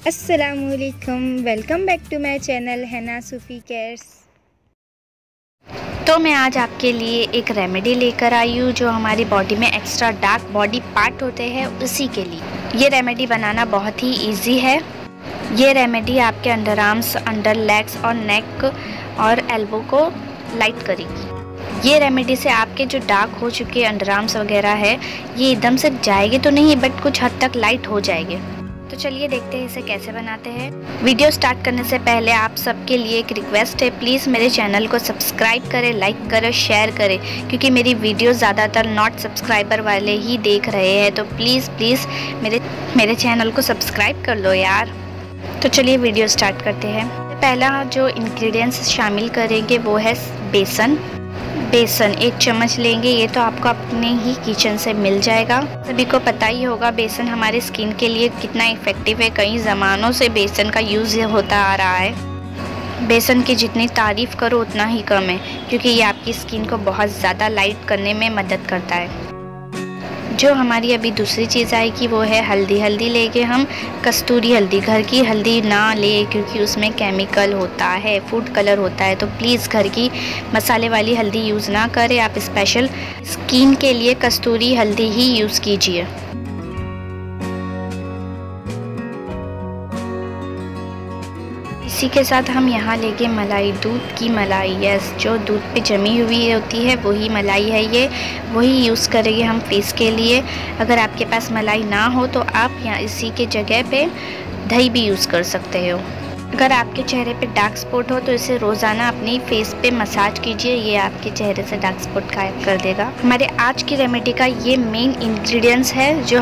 अस्सलामुअलैकुम, welcome back to my channel Hana Sufi cares. तो मैं आज आपके लिए एक रेमेडी लेकर आई हूँ जो हमारी बॉडी में एक्स्ट्रा डार्क बॉडी पार्ट होते हैं उसी के लिए। ये रेमेडी बनाना बहुत ही इजी है। ये रेमेडी आपके अंडर आर्म्स, अंडर लेग्स और नेक और एल्बो को लाइट करेगी। ये रेमेडी से आपके जो डार्क हो चुके अंडर आर्म्स वगैरह है ये एकदम से जाएगी तो नहीं, बट कुछ हद तक लाइट हो जाएंगे। तो चलिए देखते हैं इसे कैसे बनाते हैं। वीडियो स्टार्ट करने से पहले आप सबके लिए एक रिक्वेस्ट है, प्लीज़ मेरे चैनल को सब्सक्राइब करें, लाइक करें, शेयर करें, क्योंकि मेरी वीडियो ज़्यादातर नॉट सब्सक्राइबर वाले ही देख रहे हैं। तो प्लीज़ मेरे चैनल को सब्सक्राइब कर लो यार। तो चलिए वीडियो स्टार्ट करते हैं। पहला जो इंग्रेडिएंट्स शामिल करेंगे वो है बेसन। बेसन 1 चम्मच लेंगे। ये तो आपको अपने ही किचन से मिल जाएगा। सभी को पता ही होगा बेसन हमारे स्किन के लिए कितना इफ़ेक्टिव है। कई ज़मानों से बेसन का यूज़ होता आ रहा है। बेसन की जितनी तारीफ़ करो उतना ही कम है, क्योंकि ये आपकी स्किन को बहुत ज़्यादा लाइट करने में मदद करता है। जो हमारी अभी दूसरी चीज़ आएगी वो है हल्दी। हल्दी लेके हम कस्तूरी हल्दी, घर की हल्दी ना ले क्योंकि उसमें केमिकल होता है, फूड कलर होता है। तो प्लीज़ घर की मसाले वाली हल्दी यूज़ ना करें। आप स्पेशल स्किन के लिए कस्तूरी हल्दी ही यूज़ कीजिए। इसी के साथ हम यहाँ लेंगे मलाई, दूध की मलाई। यस, जो दूध पे जमी हुई होती है वही मलाई है ये, वही यूज़ करेंगे हम फेस के लिए। अगर आपके पास मलाई ना हो तो आप यहाँ इसी के जगह पे दही भी यूज़ कर सकते हो। अगर आपके चेहरे पे डार्क स्पॉट हो तो इसे रोज़ाना अपनी फेस पे मसाज कीजिए, ये आपके चेहरे से डार्क स्पॉट गायब कर देगा। हमारे आज की रेमेडी का ये मेन इंग्रेडिएंट्स है जो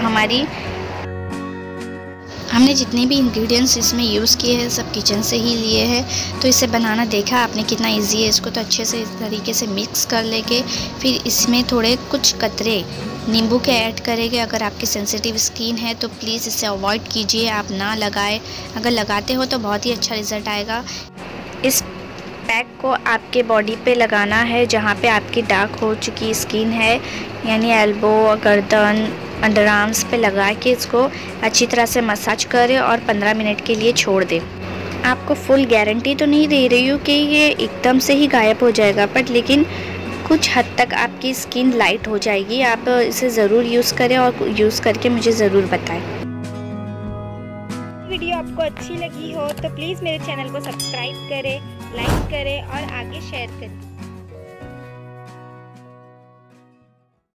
हमने जितने भी इंग्रेडिएंट्स इसमें यूज़ किए हैं सब किचन से ही लिए हैं। तो इसे बनाना देखा आपने कितना इजी है। इसको तो अच्छे से इस तरीके से मिक्स कर लेंगे। फिर इसमें थोड़े कुछ कतरे नींबू के ऐड करेंगे। अगर आपकी सेंसिटिव स्किन है तो प्लीज़ इसे अवॉइड कीजिए, आप ना लगाएं। अगर लगाते हो तो बहुत ही अच्छा रिज़ल्ट आएगा। इस पैक को आपके बॉडी पे लगाना है जहाँ पे आपकी डार्क हो चुकी स्किन है, यानी एल्बो, गर्दन, अंडर आर्म्स पे लगा के इसको अच्छी तरह से मसाज करें और 15 मिनट के लिए छोड़ दें। आपको फुल गारंटी तो नहीं दे रही हूँ कि ये एकदम से ही गायब हो जाएगा, बट लेकिन कुछ हद तक आपकी स्किन लाइट हो जाएगी। आप इसे ज़रूर यूज़ करें और यूज़ करके मुझे ज़रूर बताएं। वीडियो आपको अच्छी लगी हो तो प्लीज़ मेरे चैनल को सब्सक्राइब करें, लाइक करें और आगे शेयर करें।